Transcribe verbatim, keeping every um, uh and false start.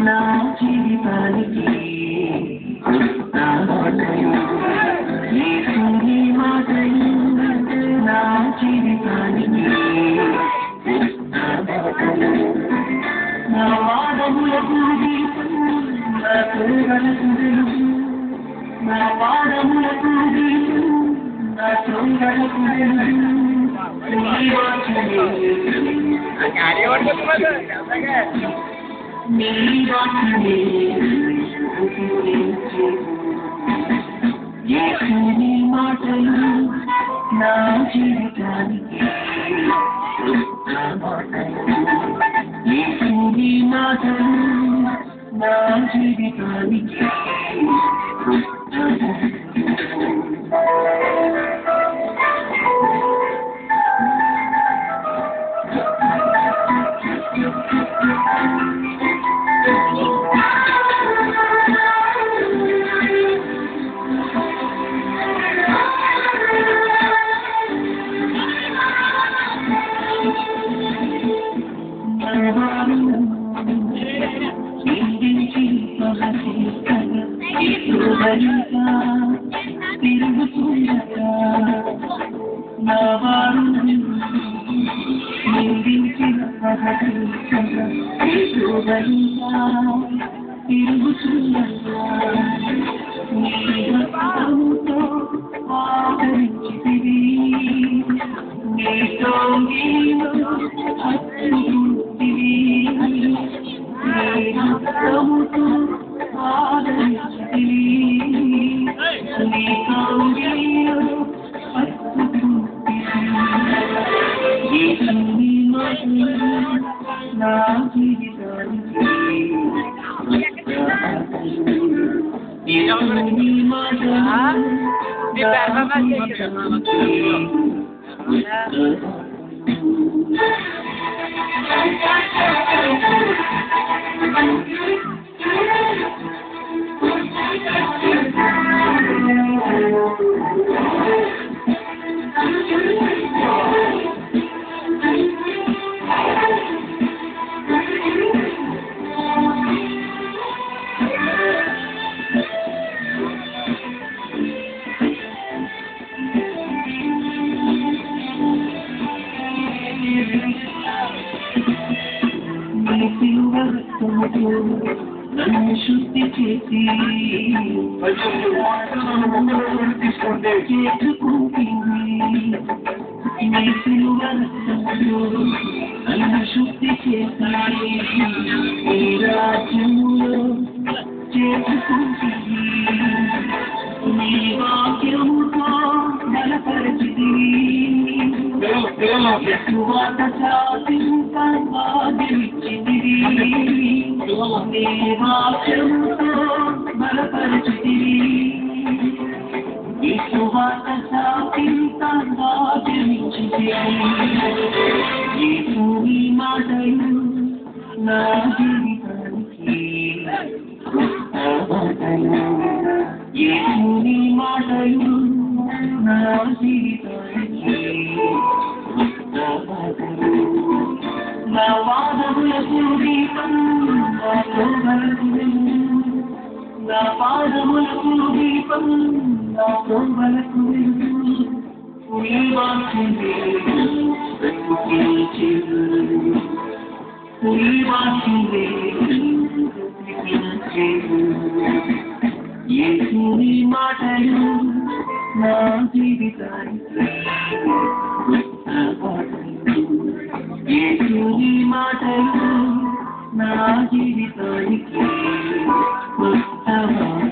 నా జీవితానికి నా మాటలు యేసుని మాటలు నా జీవితానికి నా మాటలు నా వాదములకు దీపం నా తోగలకు వెలుగు నా వాదములకు దీపం నా తోగలకు వెలుగు నీ వాక్యమే నీ వాక్యమే యేసుని మాటలు నా జీవితానికి నా మాటలు యేసుని మాటలు నా జీవితానికి తిరుగుతుండగా నా వారు నిందించిన తిరుగుతుండగా నీ హస్తముతో ఆదరించితివి నీతో నీవు హత్తుకుంటివి నీ హస్తముతో ఆదరించితివి నీతో నీవు హత్తుకుంటివి యేసుని మాటలు నా జీవితానికి యేసుని మాటలు నా జీవితానికి నన్ను శుద్ధి చేసి తీసుకుంటే చేసుకుంటుంది నన్ను శుద్ధి చేసి ఈ రాజ్యములో చేసుకుంటుంది నీ వాక్యముతో బలపరిచితివి వాత సాధింపా భాగ్యమిచ్చితివి నీ వాక్యముతో బలపరిచితివి యేసువాత సాధింపా భాగ్యమిచ్చితివి యేసుని మాటలు నా జీవితానికి నా మాటలు యేసుని మాటలు నా జీవితానికి నా మాటలు నా వాదములకు దీపం నా తోగలకు వెలుగు నా పాదములకు దీపం నా తోగలకు వెలుగు నీ వాక్యమే బ్రతికించెను నీ వాక్యమే బ్రతికించెను యేసుని మాటలు నా జీవితానికి నా మాటలు యేసుని మాటలు నా జీవితానికి